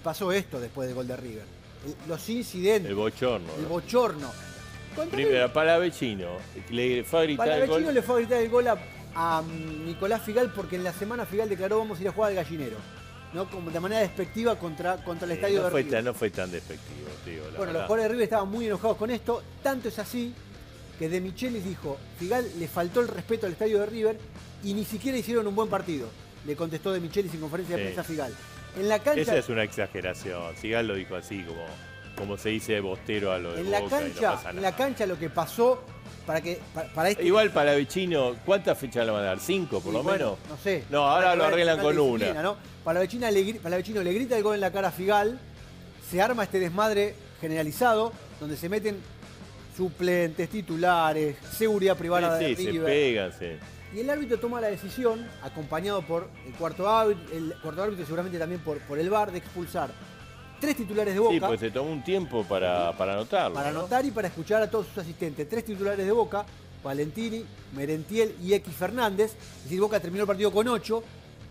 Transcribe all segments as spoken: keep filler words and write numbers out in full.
pasó esto después del gol de River. El, los incidentes. El bochorno. El ¿no? bochorno. Primero, Palavecino, le fue a gritar el gol. Palavecino le fue a gritar el gol a, a Nicolás Figal porque en la semana Figal declaró vamos a ir a jugar al Gallinero. ¿No? Como de manera despectiva contra, contra el Eh, estadio no de fue River. tan, no fue tan despectivo, tío. La bueno, verdad. los jugadores de River estaban muy enojados con esto. Tanto es así que De Michelis dijo, Figal le faltó el respeto al estadio de River y ni siquiera hicieron un buen partido. Le contestó De Michelis en conferencia de Sí. prensa a Figal. En la cancha, Esa es una exageración. Figal lo dijo así, como, como se dice bostero a lo de en la Boca y no cancha, pasa en nada. la cancha lo que pasó para que para, para este Igual Palavecino, ¿cuántas fechas le van a dar? ¿Cinco por y lo bueno, menos? no sé. No, ahora lo arreglan con disciplina, una. ¿no? Palavecino le, Palavecino le grita el gol en la cara a Figal. Se arma este desmadre generalizado donde se meten suplentes, titulares, seguridad privada Sí, de sí, se River. pegan, sí. Y el árbitro toma la decisión, acompañado por el cuarto árbitro, el cuarto árbitro y seguramente también por, por el V A R, de expulsar tres titulares de Boca. Sí, pues se tomó un tiempo para, para anotarlo. Para ¿no? anotar y para escuchar a todos sus asistentes. Tres titulares de Boca, Valentini, Merentiel y X Fernández. Es decir, Boca terminó el partido con ocho.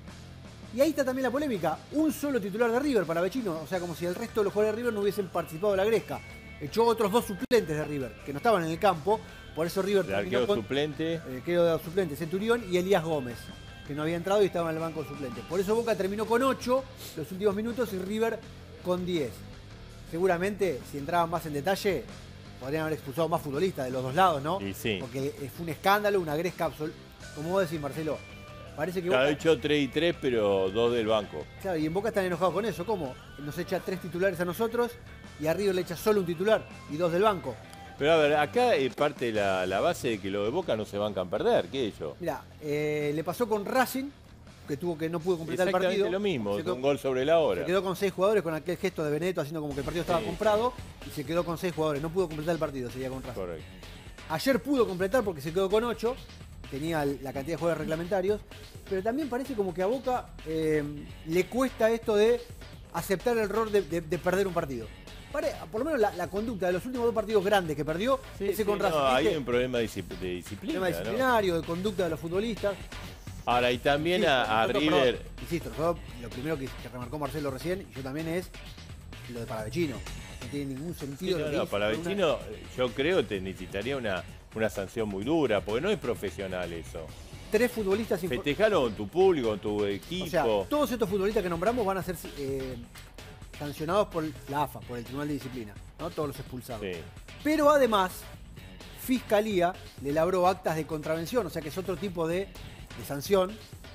Y ahí está también la polémica. Un solo titular de River, Palavecino. O sea, como si el resto de los jugadores de River no hubiesen participado de la gresca. Echó otros dos suplentes de River, que no estaban en el campo. Por eso River El terminó arquero con suplente. el arquero de suplente, Centurión y Elías Gómez, que no había entrado y estaba en el banco de suplentes. Por eso Boca terminó con ocho los últimos minutos y River con diez. Seguramente, si entraban más en detalle, podrían haber expulsado más futbolistas de los dos lados, ¿no? Y sí. Porque fue un escándalo, una gresca absoluta. Como vos decís, Marcelo, parece que Claro, Boca... hecho tres y tres, pero dos del banco. Claro, y en Boca están enojados con eso. ¿Cómo? Nos echa tres titulares a nosotros y a River le echa solo un titular y dos del banco. Pero a ver, acá es parte la, la base de que los de Boca no se bancan a perder. ¿Qué es eso? Mirá, eh, le pasó con Racing, que tuvo que no pudo completar el Exactamente partido. lo mismo, Se quedó- un gol sobre la hora. Se quedó con seis jugadores con aquel gesto de Benedetto haciendo como que el partido estaba Sí. comprado y se quedó con seis jugadores. No pudo completar el partido, sería con Racing. Correcto. Ayer pudo completar porque se quedó con ocho, tenía la cantidad de jugadores reglamentarios, pero también parece como que a Boca eh, le cuesta esto de aceptar el error de, de- de perder un partido. Pare- por lo menos la, la conducta de los últimos dos partidos grandes que perdió, Sí, ese sí, con no, Racing. hay ¿viste? un problema de disci- de disciplina. Tema ¿no? disciplinario, de conducta de los futbolistas. Ahora, y también Insisto, a, a nosotros, River. perdón, insisto, nosotros, lo primero que, que remarcó Marcelo recién, y yo también, es lo de Palavecino. No tiene ningún Sí, sentido. no, lo que no, hizo, para una- Vecino, yo creo que necesitaría una, una sanción muy dura, porque no es profesional eso. Tres futbolistas infor- Festejarlo con tu público, con tu equipo. O sea, todos estos futbolistas que nombramos van a ser eh, sancionados por la A F A, por el Tribunal de Disciplina, ¿no? Todos los expulsados. Sí. Pero además, Fiscalía le labró actas de contravención, o sea que es otro tipo de, de sanción,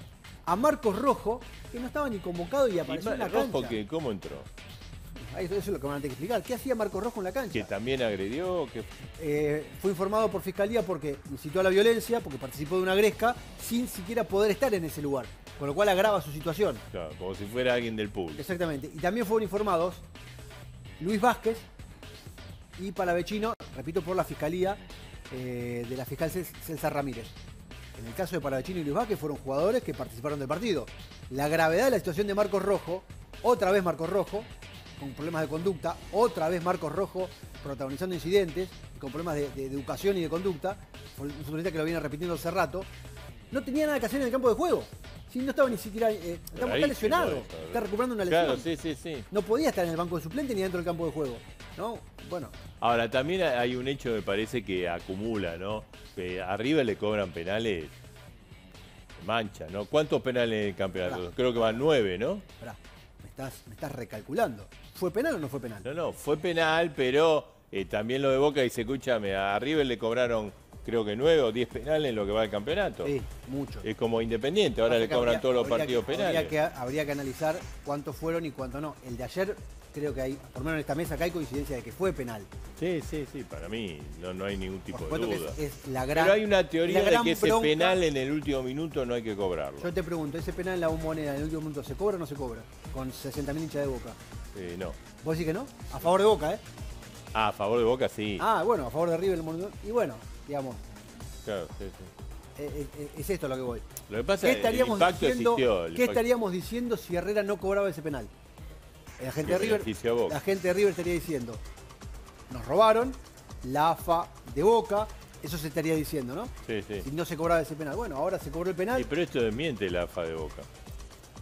a Marcos Rojo, que no estaba ni convocado y Y apareció en la Rojo, cancha. que, ¿cómo entró? Ahí, eso es lo que van a tener que explicar. ¿Qué hacía Marcos Rojo en la cancha? Que también agredió, que Eh, fue informado por Fiscalía porque incitó a la violencia, porque participó de una gresca, sin siquiera poder estar en ese lugar, con lo cual agrava su situación. claro, como si fuera alguien del público. Exactamente. Y también fueron informados Luis Vázquez y Palavecino, repito, por la Fiscalía eh, de la fiscal Cel- Celsa Ramírez. En el caso de Palavecino y Luis Vázquez fueron jugadores que participaron del partido. La gravedad de la situación de Marcos Rojo, otra vez Marcos Rojo, con problemas de conducta, otra vez Marcos Rojo protagonizando incidentes, con problemas de, de- de educación y de conducta, un futbolista que lo viene repitiendo hace rato, no tenía nada que hacer en el campo de juego. Sí, no estaba ni siquiera... eh, está, está Rarísimo lesionado, eso, está recuperando una lesión. Claro, sí, sí, sí. No podía estar en el banco de suplente ni dentro del campo de juego. ¿No? Bueno, Ahora, también hay un hecho, me parece, que acumula, ¿no? Que a River le cobran penales mancha, ¿no? ¿Cuántos penales en el campeonato? Pará. Creo que van nueve, ¿no? pará, me estás, me estás recalculando. ¿Fue penal o no fue penal? No, no, fue penal, pero eh, también lo de Boca dice, escúchame, a River le cobraron creo que nueve o diez penales en lo que va del campeonato. Sí, mucho. Es como Independiente, ahora Pasa le que cobran habría- todos los habría partidos que- penales. Habría que, habría que analizar cuántos fueron y cuántos no. El de ayer, creo que hay, por lo menos en esta mesa, acá hay coincidencia de que fue penal. Sí, sí, sí, para mí no, no hay ningún tipo Por de supuesto duda. que es, es la gran... Pero hay una teoría la de gran que ese bronca. penal en el último minuto no hay que cobrarlo. Yo te pregunto, ¿ese penal en la bombonera en el último minuto se cobra o no se cobra? Con sesenta mil hinchas de Boca. Eh, no. ¿Vos decís que no? A favor de Boca, ¿eh? Ah, a favor de Boca sí. Ah, bueno, a favor de River. el Monumental. Y bueno, digamos, Claro, sí, sí. eh, eh, es esto lo que voy. Lo que pasa ¿Qué es que el estaríamos impacto diciendo, existió. el ¿qué impacto- estaríamos diciendo si Herrera no cobraba ese penal? La gente, de Que River, benefició a Boca. la gente de River estaría diciendo, nos robaron, la A F A de Boca, eso se estaría diciendo, ¿no? Sí, sí. Si no se cobraba ese penal. Bueno, ahora se cobró el penal. Sí, pero esto desmiente la A F A de Boca.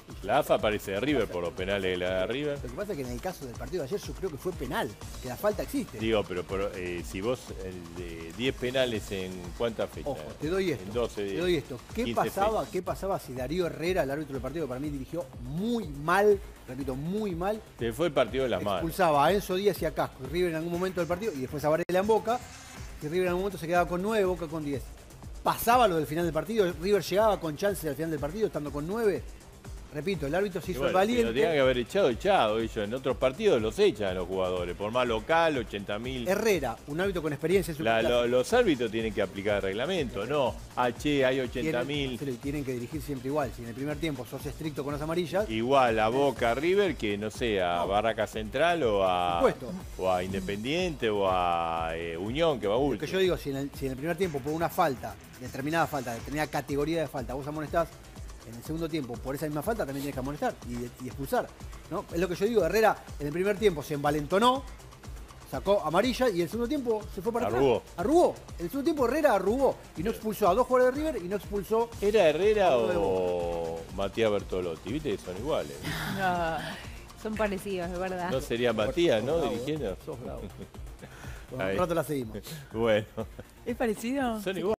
La A F A parece de River por los penales de la de River. Lo que pasa es que en el caso del partido de ayer yo creo que fue penal, que la falta existe. Digo, pero, pero eh, si vos eh, diez penales en cuántas fechas. Ojo, te doy esto. En doce, te doy esto. ¿Qué pasaba, ¿Qué pasaba si Darío Herrera, el árbitro del partido, que para mí dirigió muy mal, repito, muy mal? Se fue el partido de las manos. Expulsaba a Enzo Díaz y a Casco y River en algún momento del partido, y después a Varela en Boca, y River en algún momento se quedaba con nueve, Boca con diez. Pasaba lo del final del partido, River llegaba con chances al final del partido, estando con nueve. Repito, el árbitro se hizo bueno, el valiente. Lo tenían que haber echado, echado. Ellos en otros partidos los echan a los jugadores. Por más local, ochenta mil. Herrera, un árbitro con experiencia en su La, lo, Los árbitros tienen que aplicar el reglamento, no. Ah, che, hay ochenta mil. Tienen, tienen que dirigir siempre igual. Si en el primer tiempo sos estricto con las amarillas. Igual a Boca River que, no sé, a No. Barraca Central o a, Por o a Independiente o a eh, Unión, que va Lo último. que yo digo, si en, el, si en el primer tiempo por una falta, determinada falta, determinada categoría de falta, vos amonestás, en el segundo tiempo por esa misma falta también tienes que amonestar y, y expulsar, ¿no? Es lo que yo digo, Herrera en el primer tiempo se envalentonó, sacó amarilla y en el segundo tiempo se fue para Arrugó. atrás. Arrugó. En el segundo tiempo Herrera arrugó y no expulsó a dos jugadores de River y no expulsó. ¿Era Herrera a uno de o Matías Bertolotti? Viste que son iguales. No, son parecidos, es verdad. No sería Matías, ¿no? Sos bravo, Dirigiendo. Sos bravo. Bueno, Ahí. un rato la seguimos. Bueno, ¿Es parecido? son iguales.